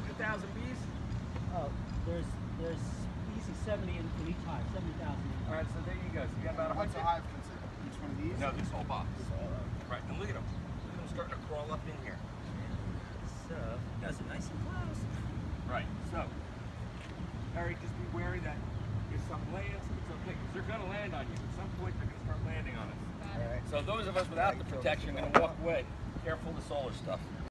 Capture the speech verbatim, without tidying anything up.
hundred thousand bees? Oh, there's there's easy seventy in, in each hive, seventy thousand. All right, so there you go. So you got about a What's hundred. a hive consider? Each one of these? No, this whole box. This whole, uh, Right, and look at them. Look at them starting to crawl up in here. So you guys are nice and close. Right. So, Harry, just be wary that if some lands, it's okay, because they're going to land on you. At some point, they're going to start landing on us. all right. So those of us without the protection are going to walk away. Careful of the solar stuff.